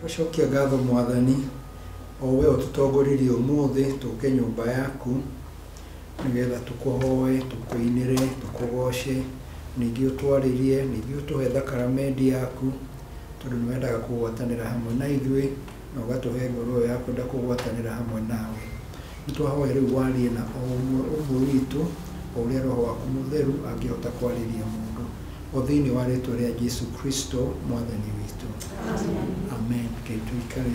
Tũcokia ngatho Mwathani o we ũtũtongoririe ũmũthĩ tũke nyũmba yaku nĩgetha tũkũhoe, tũkũinĩre, tũkũgoce, ningĩ ũtwarĩrie, ningĩ ũtũhe thakramenti yaku tondũ nĩ wendaga kũgwatanĩra hamwe na ithuĩ na ũgatũhe ngoro ya kwenda kũgwatanĩra hamwe nawe. Nĩtwahoya rĩu warie na o ũmwe witũ o ũrĩa Roho waku Mũtheru angĩhota kwarĩria mũndũ o thĩinĩ wa rĩĩtwa rĩa Jesũ Kristo Mwathani witũ. Amen. Tuikare.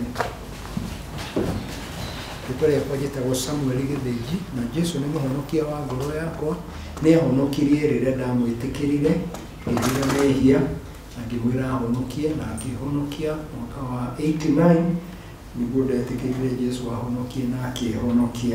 Rĩĩtwa rĩakwa njĩtagwo Samuel Gĩthĩnji na Jesũ nĩ mũhonokia wa ngoro yakwa. Nĩ ahonokirie rĩrĩa ndamwĩtĩkĩrire ngĩthira mehia na ngĩmwĩra ahonokie na akĩhonokia mwaka wa 89 nĩguo ndetĩkĩrire Jesũ ahonokie na akĩhonokia.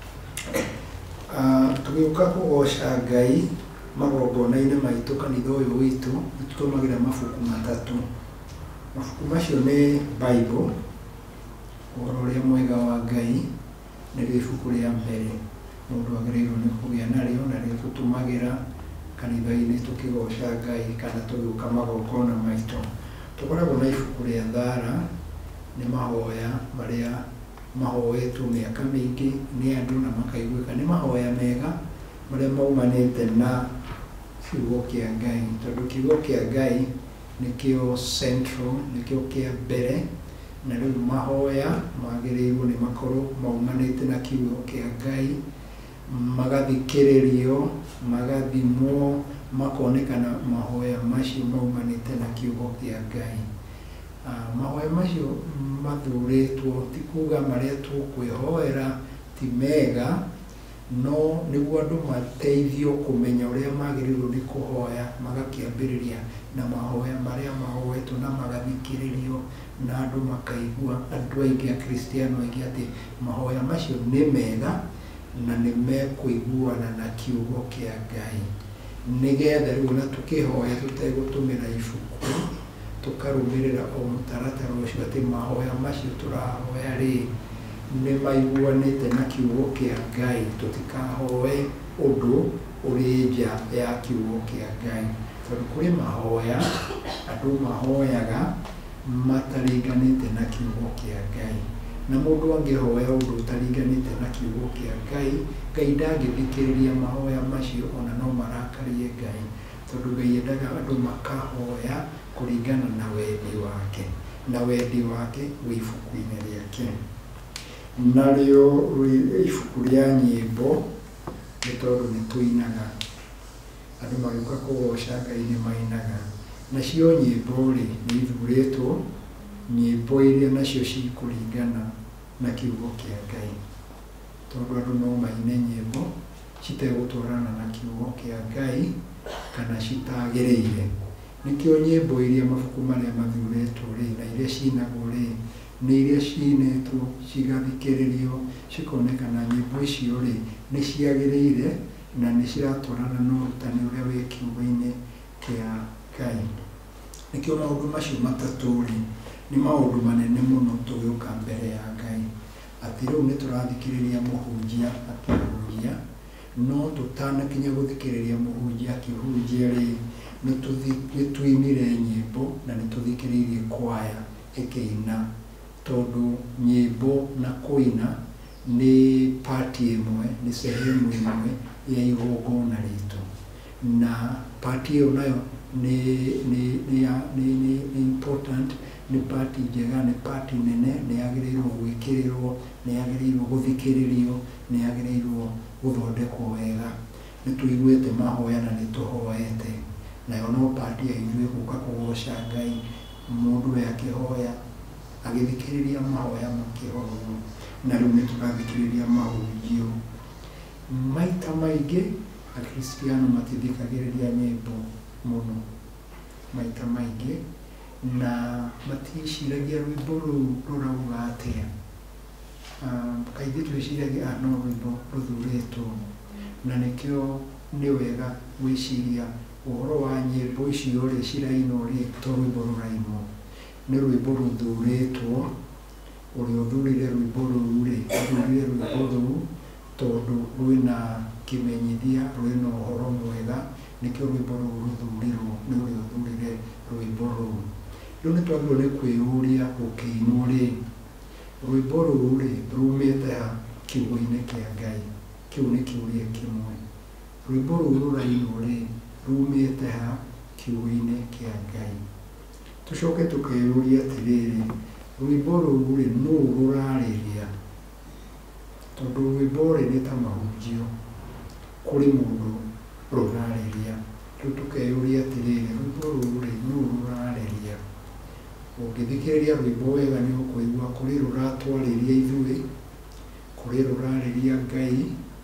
Tũgĩũka kũgoca Ngai magongona-inĩ maitũ kanitha ũyũ witũ nĩtũtũmagĩra mabuku matatũ. Mabuku macio nĩ Bible, ũhoro ũrĩa mwega wa Ngai, nĩrĩo ibuku rĩa mbere mũndũ agĩrĩirwo nĩ kũgĩa narĩo na rĩo tũtũmagĩra kanitha-inĩ tũkĩgoca Ngai kana tũgĩũka magongona maitũ. Tũkoragwo na ibuku rĩa thara, nĩ mahoya marĩa mahoetwo mĩaka mĩingĩ nĩ andũ na makaiguĩka nĩ mahoya mega marĩa maumanĩte na kiugo kĩa Ngai, tondũ kiugo kĩa Ngai nĩkĩo central, nĩkĩo kĩa mbere, na rĩu mahoya magĩrĩirwo nĩ makorwo maumanĩte na kiugo kĩa Ngai, magathikĩrĩrio, magathimwo, makonekana mahoya macio maumanĩte na kiugo kĩa Ngai. Mahoya macio mathurĩtwo ti kuga marĩa tũkwĩhoera ti mega, no nĩguo andũ mateithio kũmenya ũrĩa magĩrĩirwo nĩ kũhoya, magakĩambĩrĩria na mahoya marĩa mahoetwo na magathikĩrĩrio na andũ makaigua, andũ aingĩ akristiano aingĩ atĩ mahoya macio nĩ mega na nĩ mekũiguana na kiugo kĩa Ngai, nĩgetha rĩu ona tũkĩhoya tũtegũtũmĩra ibuku tũkarũmĩrĩra o mũtaratara ũcio atĩ mahoya macio tũrahoya rĩ nĩ maiguanĩte na kiugo kĩa Ngai, tũtikahoe ũndũ ũrĩ nja ya kiugo kĩa Ngai, tondũ kũrĩ mahoya andũ mahoyaga mataringanĩte na kiugo kĩa Ngai, na mũndũ angĩhoya ũndũ ũtaringanĩte na kiugo kĩa Ngai, Ngai ndangĩthikĩrĩria mahoya macio ona no marakarie Ngai, tondũ Ngai endaga andũ makahoya kũringana na wendi wake, na wendi wake wĩ ibuku-inĩ rĩake. Narĩo ibuku rĩa nyĩmbo nĩ tondũ nĩ tũinaga, andũ magĩũka kũgoca Ngai nĩ mainaga, nacio nyĩmbo rĩ nĩ ithurĩtwo nyĩmbo iria nacio cikũringana na kiugo kĩa Ngai, tondũ andũ no maine nyĩmbo citegũtwarana na kiugo kĩa Ngai kana citagĩrĩire. Nĩkĩo nyĩmbo iria mabuku marĩa mathurĩtwo rĩ na iria cinagwo rĩ nĩ iria cinĩtwo cigathikĩrĩrio cikonekana nyĩmbo icio rĩ nĩ ciagĩrĩire na nĩ ciratwarana na ũrutani ũrĩa wĩ kiugo-inĩ kĩa Ngai. Nĩkĩo maũndũ macio matatũ rĩ nĩ maũndũ manene mũno tũgĩũka mbere ya Ngai, atĩ rĩu nĩ tũrathikĩrĩria mũhunjia akĩhunjia, no tũtanakinya gũthikĩrĩria mũhunjia akĩhunjia rĩ nĩ tuinire nyĩmbo na nĩ tũthikĩrĩirie kwaya ĩkĩina, tondũ nyĩmbo na kũina nĩ part ĩmwe, nĩ sehemu ĩmwe ya igongona ritũ, na part ĩyo nayo nĩ important, nĩ part njega, nĩ part nene, nĩ yagĩrĩirwo gwĩkĩrĩrwo, nĩ yagĩrĩirwo gũthikĩrĩrio, nĩ yagĩrĩirwo gũthondekwo wega. Nĩ tũiguĩte mahoya na nĩ tũhoete, nayo no part ya ithuĩ gũka kũgoca Ngai, mũndũ akĩhoya agĩthikĩrĩria mahoya makĩhorwo, na rĩu nĩ tũrathikĩrĩria mahunjio. Maita maingĩ akristiano matithikagĩrĩria nyĩmbo mũno maita maingĩ, na maticiragia rwĩmbo rũu rũrauga atĩa, kaingĩ twĩciragia no rwĩmbo rũthurĩtwo, na nĩkĩo nĩ wega gwĩciria ũhoro wa nyĩmbo icio rĩ cirainwo rĩ to rwĩmbo rũrainwo, nĩ rwĩmbo rũthurĩtwo, ũrĩa ũthurire rwĩmbo rũu rĩ athurire rwĩmbo rũu tondũ rwĩna kĩmenyithia, rwĩna ũhoro mwega, nĩkĩo rwĩmbo rũu rũthurirwo nĩ ũrĩa ũthurire rwĩmbo rũu. Rĩu nĩ twagĩrĩirwo nĩ kwĩyũria gũkĩinwo rĩ, rwĩmbo rũrũ rĩ rumĩte ha kiugo-inĩ kĩa Ngai. Kĩu nĩ kĩũria kĩmwe. Rwĩmbo rũrũ rũrainwo rĩ rumĩte ha kiugo-inĩ kĩa Ngai. Tũcoke tũkeyũria atĩrĩrĩ, rwĩmbo rũrũ rĩ nũũ rũrarĩria? Tondũ rwĩmbo rĩ nĩ ta mahunjio kũrĩ mũndũ rũrarĩria. Rĩu tũkeyũria atĩrĩrĩ, rwĩmbo rũrũ rĩ nũũ rũrarĩria? Ũngĩthikĩrĩria rwĩmbo wega nĩ ũkũigua kũrĩ rũratwarĩria ithuĩ, kũrĩ rũrarĩria Ngai,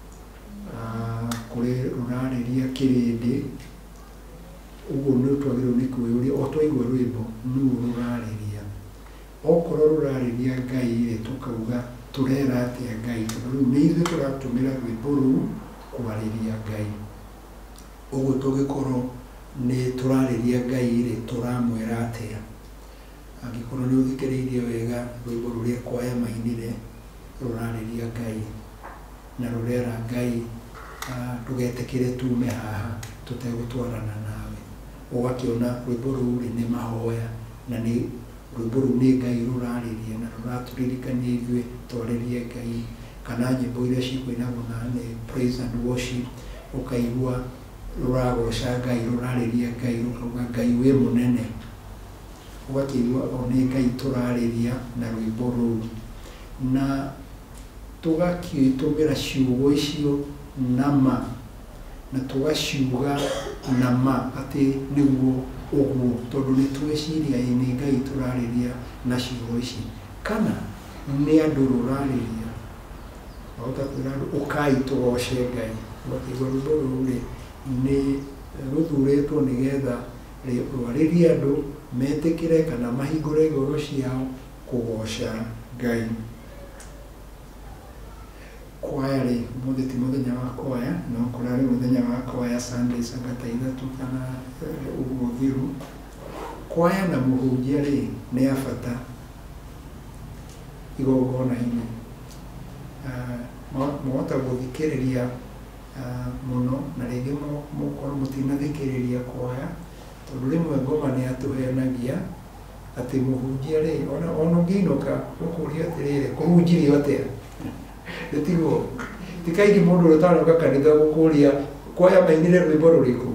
kũrĩ rũrarĩria kĩrĩndĩ. Ũguo nĩ twagĩrĩirwo nĩ kwĩyũria, o twaigua rwĩmbo nũũ rũrarĩria? Okorwo rũrarĩria Ngai rĩ tũkauga tũrera atĩa Ngai? Tondũ rĩu nĩ ithuĩ tũratũmĩra rwĩmbo rũu kwarĩria Ngai. Ũguo tũngĩkorwo nĩ tũrarĩria Ngai rĩ tũramwĩra atĩa? Angĩkorwo nĩ ũthikĩrĩirie wega rwĩmbo rũrĩa kwaya mainire rũrarĩria Ngai na rũrera Ngai ndũgetĩkĩre tume haha tũtegũtwarana nawe. Ũgakĩona rwĩmbo rũu nĩ mahoya na nĩ rwĩmbo rũu nĩ Ngai rũrarĩria na rũratũririkania ithuĩ twarĩrie Ngai. Kana nyĩmbo iria cikũinagwo na nĩ praise and worship, ũkaigua rũragoca Ngai, rũrarĩria Ngai, rũkauga Ngai wĩ mũnene. Ũgakĩigua o nĩ Ngai tũrarĩria na rwĩmbo rũu, na tũgakĩtũmĩra ciugo icio na ma, na tũgaciuga na ma atĩ nĩguo ũguo, tondũ nĩ twĩciria nĩ Ngai tũrarĩria na ciugo ici kana nĩ andũ rũrarĩria. Wahota kwĩra andũ ũkai tũgoce Ngai, ũgakĩigua rwĩmbo rũu nĩ rũthurĩtwo nĩgetha rwarĩrie andũ metĩkĩre kana mahingũre ngoro ciao kũgoca Ngai. Kwaya rĩ, ũmũthĩ ti mũthenya wa kwaya, no kũrarĩ mũthenya wa kwaya Sunday Sabata ithatũ kana ũguo thiru. Kwaya na mũhunjia rĩ nĩ a bata igongona-inĩ. Mwahota gũthikĩrĩria mũno na rĩngĩ mũkorwo mũtinathikĩrĩria kwaya, tondũ rĩmwe ngoma nĩ atũheanagia atĩ mũhunjia rĩ ona ũngĩinũka ũkũria atĩrĩrĩ kũhunjirio atĩa? Tiguo ti kaingĩ mũndũ ũtanoka kanitha gũkũria kwaya mainire rwĩmbo rũrĩkũ.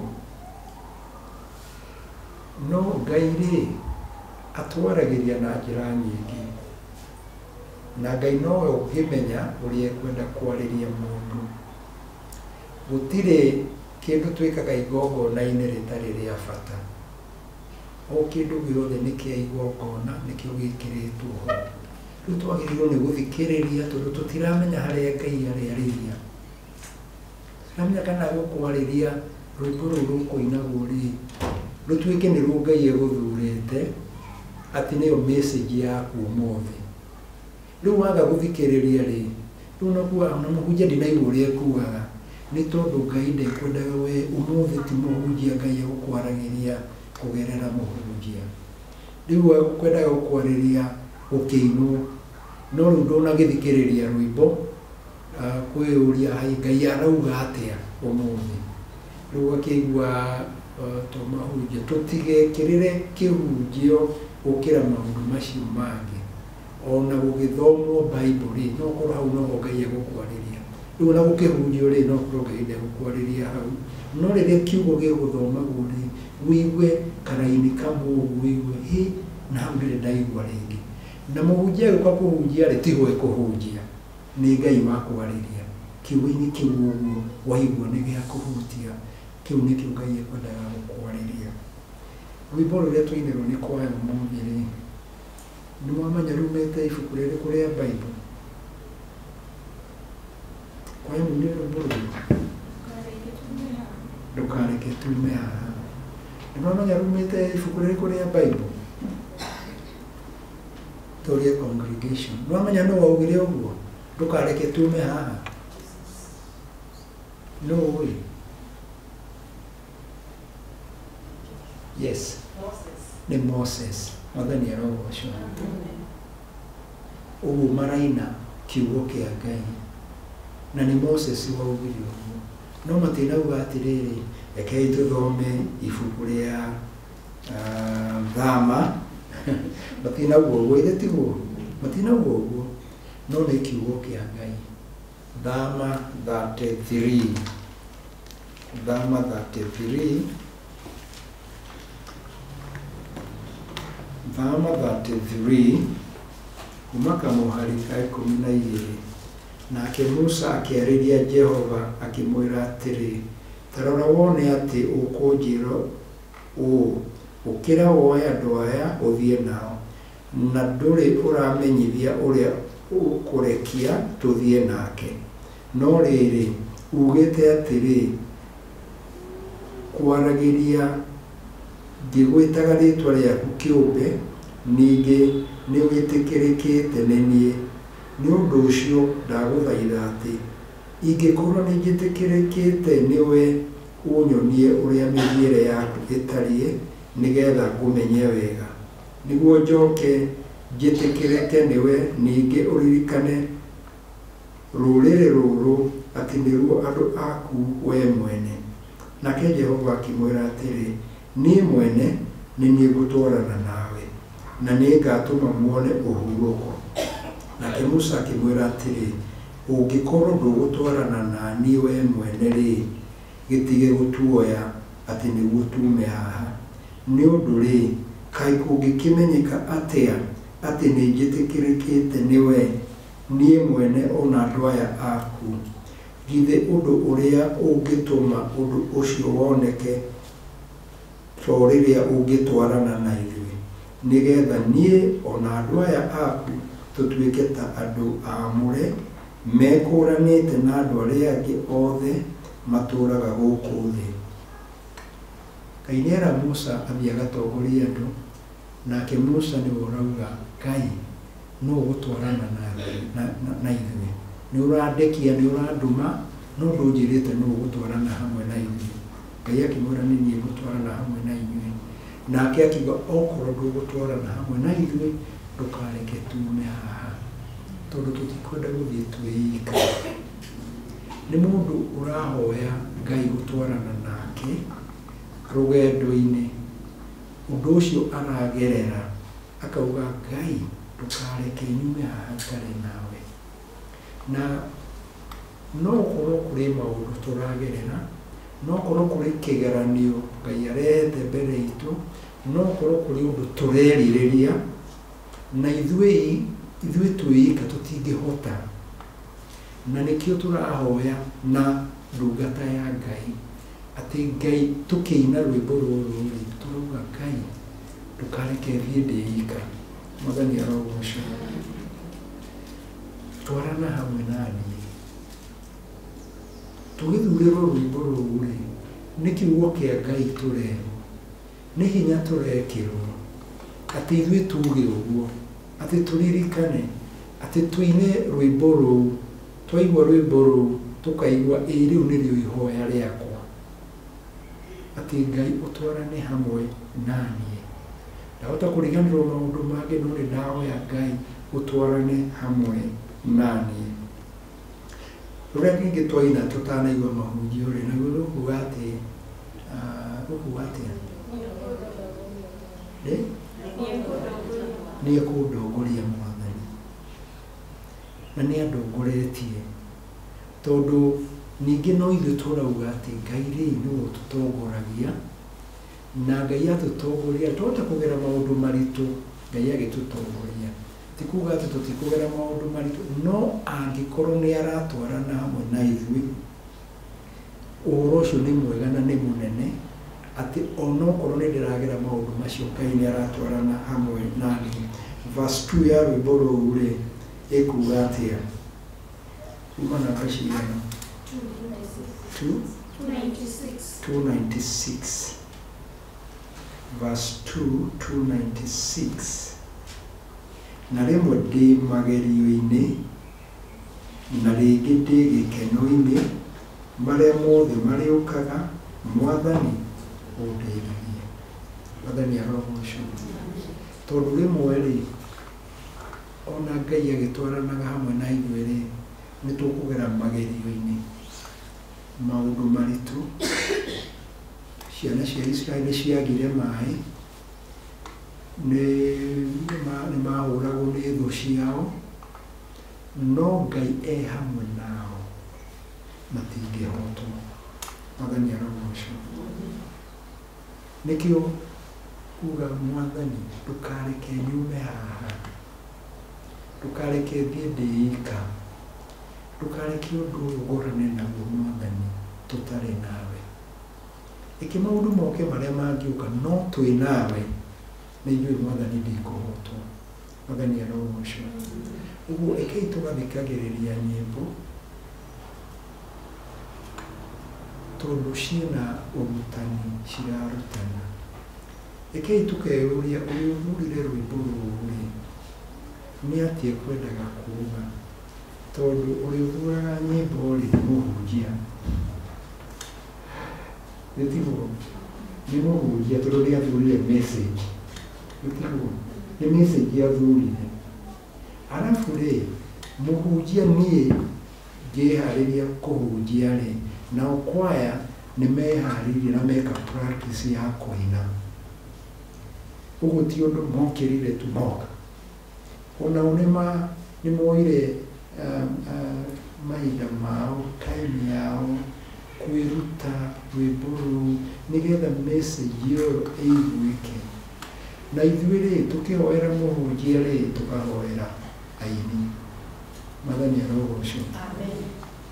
No Ngai rĩ atwaragĩria na njĩra nyingĩ, na Ngai nowe ũngĩmenya ũrĩa ekwenda kwarĩria mũndũ. Gũtirĩ kĩndũ twĩkaga igongona-inĩ rĩtarĩ rĩa bata. O kĩndũ gĩothe nĩ kĩa igongona, nĩkĩo gĩkĩrĩtwo ho. Rĩu twagĩrĩirwo nĩ gũthikĩrĩria tondũ tũtiramenya harĩa Ngai arĩarĩria. Tũtiramenya kana gũkwarĩria rwĩmbo rũu rũkũinagwo rĩ rũtuĩke nĩruo Ngai egũthurĩte atĩ nĩyo message yaku ũmũthĩ. Rĩu waga gũthikĩrĩria rĩ, rĩu na mũhunjia ndinaigua ũrĩa ekugaga, nĩ tondũ Ngai ndekwendaga we ũmũthĩ ti mũhunjia Ngai egũkwaragĩria kũgerera mũhunjia. Rĩu ekwendaga gũkwarĩria gũkĩinwo, no rĩu ndũnagĩthikĩrĩria rwĩmbo kwĩyũria Ngai arauga atĩa ũmũthĩ. Rĩu ũgakĩigua tũmahunjia tũtigekĩrĩre kĩhunjio gũkĩra maũndũ macio mangĩ. Ona gũgĩthomwo Bible no korwo hau noho Ngai egũkwarĩria. Rĩu ona gũkĩhunjio no korwo Ngai ndegũkwarĩria hau. No rĩrĩa kiugo gĩgũthomagwo wĩigue karaini kamwe ũguo wĩigue na hau ndĩrĩ ndaigua rĩngĩ. Na mũhunjia agĩũka kũhunjia tiho ekũhunjia, nĩ Ngai wakwarĩria. Kiugo-inĩ kĩu ũguo waigua nĩ gĩa kũhutia, kĩu nĩkĩo Ngai ekwendaga gũkwarĩria. Rwĩmbo rũrĩa twainĩrwo nĩ kwaya ũmũthĩ rĩ, nĩ mwamenya rumĩte ibuku rĩrĩkũ rĩa Bible? Kwaya mũinĩre rwĩmbo rũrũ ndũkareke tume haha. Nĩ mwamenya rumĩte ibuku rĩrĩkũ rĩa Bible? Tũria congregation. Nĩ mwamenya nũũ waugire ũguo? Ndũkareke tume haha. Nũũ ĩ? Yes. Nĩ Moses. Mwathani arogocwo. Ũguo maraina kiugo kĩa Ngai. Na nĩ Moses waugire ũguo. No matinauga atĩrĩrĩ, rekei tũthome ibuku rĩa Thama matinauguo ũguo ithe tiguo matinauguo ũguo no nĩ kiugo kĩa Ngai. Thama 33 Thama 33 Thama 33 kuma kamũhari ka 12. Nake Musa akĩarĩria Jehova akĩmwĩra atĩrĩ, ta rora wone atĩ ũkũnjĩra ũũ, ũkĩra woe andũ aya ũthiĩ nao, na ndũrĩ ũramenyithia ũrĩa ũkũrekia tũthiĩ nake. No rĩrĩ ugĩte atĩrĩ, kwaragĩria ngĩgwĩtaga rĩĩtwa rĩaku kĩũmbe, ningĩ nĩ wĩtĩkĩrĩkĩte nĩ niĩ. Nĩ ũndũ ũcio ndagũthaitha atĩ ingĩkorwo nĩ njĩtĩkĩrĩkĩte nĩwe ũnyonie ũrĩa mĩthiĩre yaku ĩtariĩ, nĩgetha ngũmenye wega, nĩguo njoke njĩtĩkĩrĩke nĩwe, ningĩ ũririkane rũrĩrĩ rũrũ atĩ nĩruo andũ aku we mwene. Nake Jehova akĩmwĩra atĩrĩ, niĩ mwene nĩ niĩ ngũtwarana nawe, na nĩ ngatũma muone ũhurũko. Nake Musa akĩmwĩra atĩrĩ, ũngĩkorwo ndũgũtwarana na niĩ we mwene rĩ, gĩtige gũtuoya atĩ nĩguo tume haha. Nĩ ũndũ rĩ, kaĩ kũngĩkĩmenyeka atĩa atĩ nĩ njĩtĩkĩrĩkĩte nĩwe niĩ mwene ona andũ aya aku? Githĩ ũndũ ũrĩa ũngĩtũma ũndũ ũcio woneke to rĩrĩa ũngĩtwarana na ithuĩ, nĩgetha niĩ ona andũ aya aku tũtuĩke ta andũ aamũre mekũranĩte na andũ arĩa angĩ othe matũũraga gũkũ thĩ. Ngai nĩera Musa athiĩ agatongorie andũ, nake Musa nĩwe ũrauga Ngai no ũgũtwarana na ithuĩ, nĩ ũrandekia, nĩ ũrandũma, no ndũnjĩrĩte no ũgũtwarana hamwe na ithuĩ. Ngai akĩmwĩra nĩ niĩ ngũtwarana hamwe na inyuĩ. Nake akiuga okorwo ndũgũtwarana hamwe na ithuĩ, ndũkareke tume haha, tondũ tũtikwenda gũthiĩ twĩika. Nĩ mũndũ ũrahoya Ngai gũtwarana nake rũgendo-inĩ, ũndũ ũcio aragerera, akauga Ngai ndũkareke nyume haha itarĩ nawe. Na no ũkorwo kũrĩ maũndũ tũragerera, no ũkorwo kũrĩ kĩgeranio Ngai arehete mbere itũ, no ũkorwo kũrĩ ũndũ tũrerirĩria, na ithuĩ twĩika tũtingĩhota. Na nĩkĩo tũrahoya na ndungata ya Ngai atĩ Ngai, tũkĩina rwĩmbo rũrũ rĩ, tũrauga Ngai ndũkareke thiĩ ndĩika. Mwathani arogocwo. Twarana hamwe na niĩ. Tũgĩthurĩrwo rwĩmbo rũrũ rĩ, nĩ kiugo kĩa Ngai tũrerwo, nĩ hinya tũrekĩrwo atĩ ithuĩ tuge ũguo, atĩ tũririkane atĩ tũine rwĩmbo rũu, twaigua rwĩmbo rũu tũkaigua rĩu nĩrĩo ihoya rĩakwa, atĩ Ngai ũtwarane hamwe na niĩ. Ndahota kũriganĩrwo maũndũ mangĩ, no nĩ ndahoya Ngai ũtwarane hamwe na niĩ. Rũrĩa ningĩ twaina tũtanaigua mahunjio rĩ, naguo rũkuga atĩ nĩ ekũndongoria Mwathani, na nĩ andongoretie, tondũ ningĩ no ithuĩ tũrauga atĩ Ngai rĩ nĩwe ũtũtongoragia, na Ngai atũtongoria twahota kũgera maũndũ maritũ, Ngai agĩtũtongoria. Ti kuga atĩ tũtikũgera maũndũ maritũ, no angĩkorwo nĩ aratwarana hamwe na ithuĩ, ũhoro ũcio nĩ mwega na nĩ mũnene, atĩ onokorwo nĩ ndĩragera maũndũ macio, Ngai nĩ aratwarana hamwe na niĩ. Verse 2 ya rwĩmbo rũu rĩ, ĩkuga atĩa? Kuma namba cigana? 296. Verse 296. Na rĩmwe ndĩ magerio-inĩ, na rĩngĩ ndĩ gĩkeno-inĩ, marĩa mothe marĩũkaga, Mwathani ũndeithie. Mwathani arogocwo. Tondũ rĩmwe rĩ, ona Ngai agĩtwaranaga hamwe na ithuĩ rĩ, nĩ tũkũgera magerio-inĩ, maũndũ maritũ. Ciana cia Israeli ciagire maĩ, nĩ mahũragwo nĩ thũ ciao, no Ngai hamwe nao matingĩhotwo. Mwathani arogocwo. Nĩkĩo kuga Mwathani ndũkareke nyume haha, ndũkareke thiĩ ndĩika, ndũkareke ũndũ ũyũ ũgũrane naguo Mwathani tũtarĩ nawe. Ĩkĩ maũndũ moke marĩa mangĩũka no twĩ nawe, nĩ inyuĩ Mwathani ndikũhotwo. Mwathani arogocwo. Ũguo ĩkĩi tũgathikagĩrĩria nyĩmbo tondũ ciĩna ũrutani cirarutana. Ĩkĩi tũkeyũria ũrĩa ũthurire rwĩmbo rũrĩ nĩ atĩa ekwendaga kuuga, tondũ ũrĩa ũthuraga nyĩmbo rĩ nĩ mũhunjia. Gĩtiguo nĩ mũhunjia tondũ nĩ athurire message. Gĩtiguo nĩ message athurire. Arabu rĩ mũhunjia niĩ ngĩharĩria kũhunjia rĩ, nao kwaya nĩ meharĩirie na meka practice ya kũina. Ũguo ti ũndũ mokĩrire tu moka. Onao nĩ moire mahinda mao, time yao kwĩruta rwĩmbo rũu nĩgetha message ĩyo ĩiguĩke. Na ithuĩ rĩ tũkĩhoera mũhunjia rĩ tũkahoera aini. Mwathani arogocwo. Amen.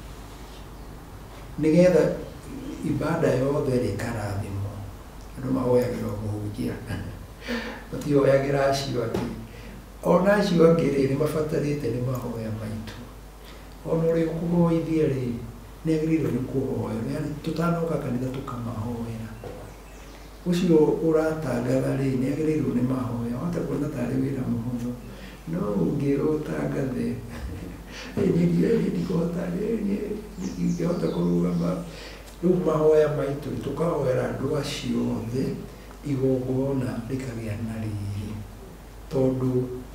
Nĩgetha ibada yothe rĩ karathimwo. Andũ mahoyagĩra mũhunjia. Matihoyagĩra acio angĩ. Ona acio angĩ rĩ nĩ mabatarĩte nĩ mahoya maitũ. Ona ũrĩa ũkũhoithia rĩ nĩ agĩrĩirwo nĩ kũhoya. Yaani tũtanoka kanitha tũkamahoera. Ũcio ũratangatha rĩ nĩ agĩrĩirwo nĩ mahoya. Wahota kuona tarĩ wĩra mũhũthũ. No ũngĩrwo ũtangathe ndikũhota ndingĩhota kũrũgama. Rĩu mahoya maitũ tũkahoera andũ acio othe igongona rĩkagĩa na riri, tondũ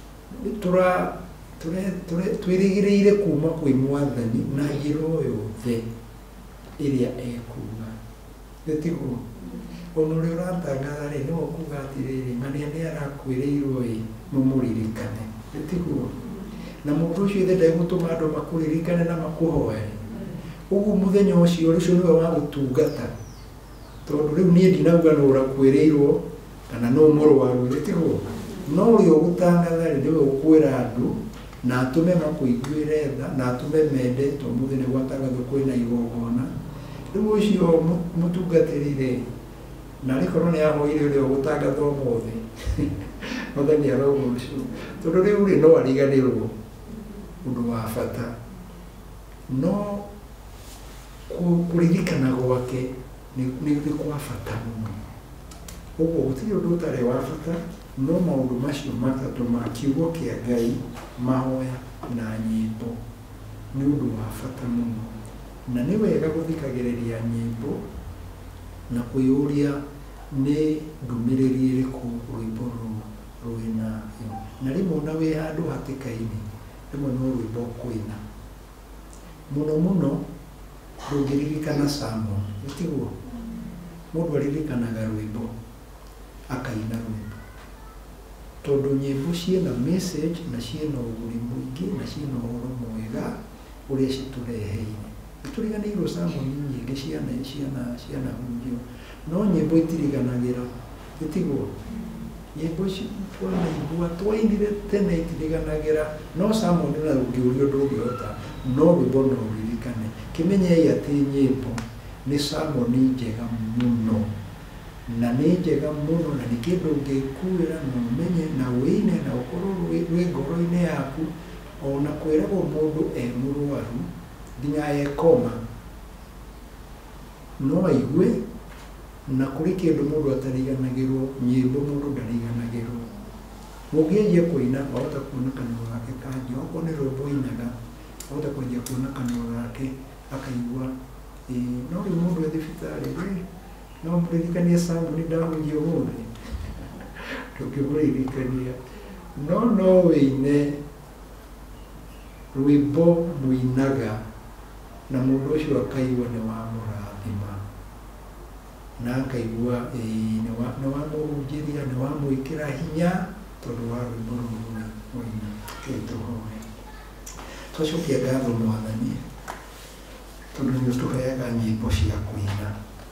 twĩrĩgĩrĩire kuma kwĩ Mwathani na njĩra o yothe ĩrĩa ekuga. Gĩtiguo ona ũrĩa ũratangatha rĩ nĩwe kuga atĩrĩrĩ ng'ania nĩ arakwĩrĩirwo ĩ mũmũririkane. Gĩtiguo na mũndũ ũcio ithe ndegũtũma andũ makũririkane na makũhoere. Ũguo mũthenya ũcio ũcio nĩwe wa gũtungata, tondũ rĩu niĩ ndinauga nũ ũrakwĩrĩirwo kana nũ mũrwaru. Gĩtiguo no ũrĩa ũgũtangatha rĩ nĩwe ũkwĩra andũ na atũme makũiguĩre tha na atũme mende, tondũ mũthĩ nĩ gwatangathwo kwĩna igongona. Rĩu ũcio mũtungatĩri rĩ na rĩkorwo nĩ ahoire ũrĩa ũgũtangatha ũmũthĩ. Mwathani arogocwo. Tondũ rĩu rĩ no ariganĩrwo ũndũ wa bata, no kũririkana gwake nĩ kwa bata mũno. Ũguo gũtirĩ ũndũ ũtarĩ wa bata, no maũndũ macio matatũ ma kiugo kĩa Ngai, mahoya na nyĩmbo nĩ ũndũ wa bata mũno. Na nĩ wega gũthikagĩrĩria nyĩmbo na kwĩyũria nĩ ndũmĩrĩri ĩrĩkũ rwĩmbo rũu rwĩnayo. Na rĩmwe ona wĩ handũ hatĩka-inĩ rĩmwe no rwĩmbo kũina mũno mũno ndũngĩririkana sermon. Gĩtiguo mũndũ aririkanaga rwĩmbo akaina rwĩmbo, tondũ nyĩmbo ciĩna message na ciĩna ũguni mũingĩ na ciĩna ũhoro mwega ũrĩa citũreheire. Nĩtũriganĩirwo sermon nyingĩ cianahunjio, no nyĩmbo itiriganagĩra. Gĩtiguo nyĩmbo twanaigua twainire tene itiriganagĩra, no sermon na ũngĩũrio ndũngĩhota, no rwĩmbo no ũririkane. Kĩmenyei atĩ nyĩmbo nĩ sermon njega mũno, na nĩ njega mũno, na nĩ kĩndũ ũngĩkuĩra na ũmenye na wĩine na ũkorwo wĩ ngoro-inĩ yaku. Ona kwĩragwo mũndũ mũrwaru nginya ekoma no aigue, na kũrĩ kĩndũ mũndũ atariganagĩrwo, nyĩmbo mũndũ ndariganagĩrwo. Mũngĩanjia kũina wahota kuona kanua gake kanjia, okorwo nĩ rwĩmbo ainaga wahota kwanjia kuona kanua gake akaigua. No rĩu mũndũ e thibitarĩ no mũririkanie sermon ndahunjia ũmũthĩ, ndũngĩmũririkania. No wĩine rwĩmbo mũinaga na mũndũ ũcio akaigua nĩ wa mũrathima. na akaigua nĩ wamũhunjĩria, nĩ wamwĩkĩra hinya tondũ wa rwĩmbo rũrũ waina. Tũhoe. Twacokia ngatho Mwathani tondũ nĩ ũtũheaga nyĩmbo cia kũina.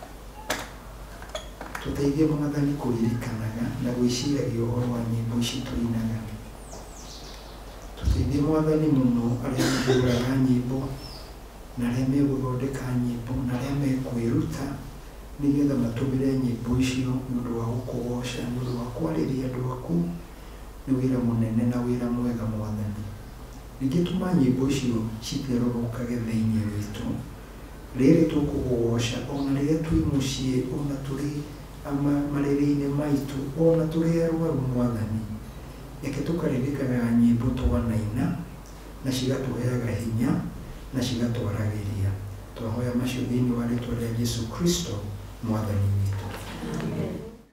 Tũteithie Mwathani kũririkanaga na gwĩciragia ũhoro wa nyĩmbo ici tũinaga. Tũteithie Mwathani mũno arĩa mahũraga nyĩmbo na arĩa megũthondeka nyĩmbo na arĩa mekwĩruta nĩgetha matũmĩre nyĩmbo icio nĩ ũndũ wa gũkũgoca, nĩ ũndũ wa kwarĩria andũ aku. Nĩ wĩra mũnene na wĩra mwega Mwathani. Ningĩ tũma nyĩmbo icio citherũrũkage thĩinĩ witũ. Rĩrĩ tũkũgoca ona rĩrĩa twĩ mũciĩ, ona tũrĩ marĩrĩ-inĩ maitũ, ona tũrĩ arwaru Mwathani. Reke tũkaririkanaga nyĩmbo twanaina na cigatũheaga hinya na cigatwaragĩria. Twahoya macio thĩinĩ wa rĩĩtwa rĩa Jesũ Kristo Mwathani witũ.